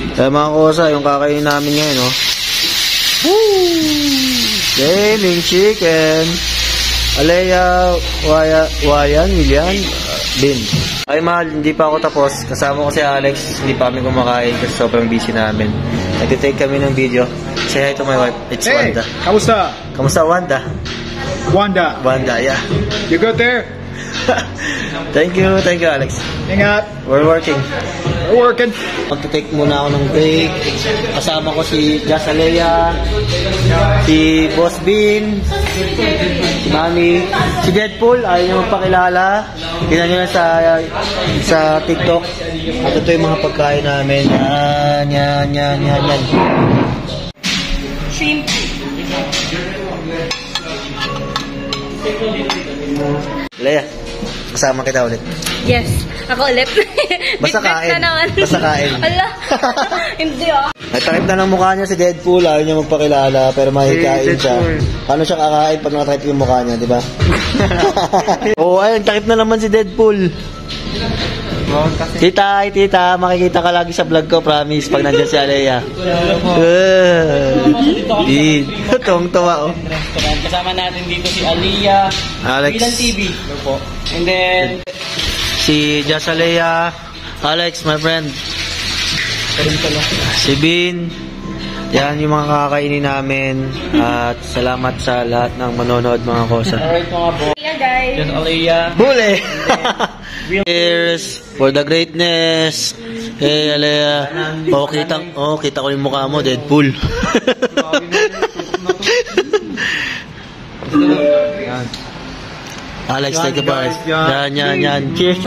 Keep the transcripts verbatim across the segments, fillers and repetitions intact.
Kaya mga kosa, yung kakainin namin ngayon, no? Woo! Gaming chicken. Alea, Waya, Wayan, William, Bin. Ay mahal, hindi pa ako tapos. Kasama ko si Alex, hindi pa kami kumakain kasi sobrang busy namin. Nag-take kami ng video. Say hi to my wife. It's hey, Wanda. Kamusta? Kamusta, Wanda? Wanda. Wanda, yeah. You good there? Thank you, thank you, Alex. Ingat. We're working. We're working. Mag-take muna ako ng break. Kasama ko si Jazz Alea, si Boss Bin, si Mami, si Deadpool. Ayaw niyo magpakilala. Tingnan niyo na sa, sa TikTok. At ito yung mga pagkain namin. Yan, yan, yan, yan, yan. Shrimp. Lea, kasama kita ulit. Yes, ako ulit. Basta kain. Basta kain. Ala, hindi ah. Nagtakip na ng mukha niya si Deadpool. Ayaw niya magpakilala, pero mahikain siya. Paano siya kakain pag nakatakip yung mukha niya, di ba? Oo, ayun, takip na naman si Deadpool. Tita, ay tita, makikita ka lagi sa vlog ko, promise, pag nandiyan si Alea. Tong-tuwa, oh. Kasama natin dito si Alea, Alex. Bilan T V. And then, si Jazz Alea, Alex, my friend. Si Bin. Yan yung mga kakainin namin. At salamat sa lahat ng manonood, mga kosa. alright mga bo. Yeah guys. Just Alea. Bule! Cheers for the greatness. Hey, Alea. Oh, kita, oh, kita ko yung mukha mo, Deadpool. Alex, take a bite. Yan, yan, yan. Cheers.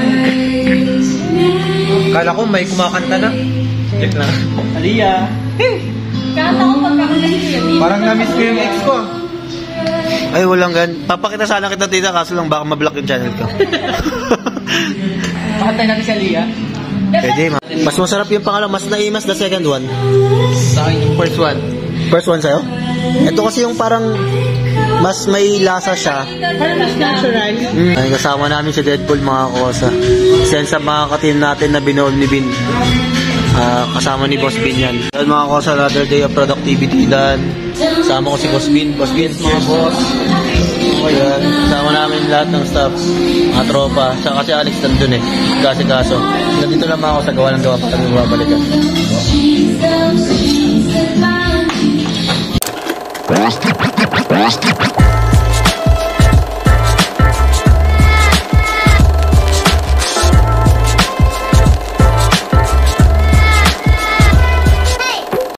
Kala ko may kumakanta na. Check na. Alea. Kata ko pagkakalasin. Parang na-miss ko yung ex ko. Ay, walang gan. Papakita sana kita, tita, kaso lang baka mablock yung channel ko. Pakatay natin si Alea. Pwede, ma. Mas masarap yung pangalawa. Mas naimas the second one. Sa akin yung first one. First one sa'yo? Ito kasi yung parang mas may lasa siya. Parang mas natural. Mm. Ay, kasama namin si Deadpool, mga kosa. Sen sa mga katim natin na binool ni Bin. Uh, kasama ni Boss Bin yan. Yan mga kosa, another day of productivity dan. Kasama ko si Boss Bin. Boss Bin, mga boss. Ayan, kasama namin lahat ng staff, mga tropa. Saka si Alex nandun eh. Kasi kaso. Nandito lang ako sa gawa ng gawa pa kami mababalikan. Wow.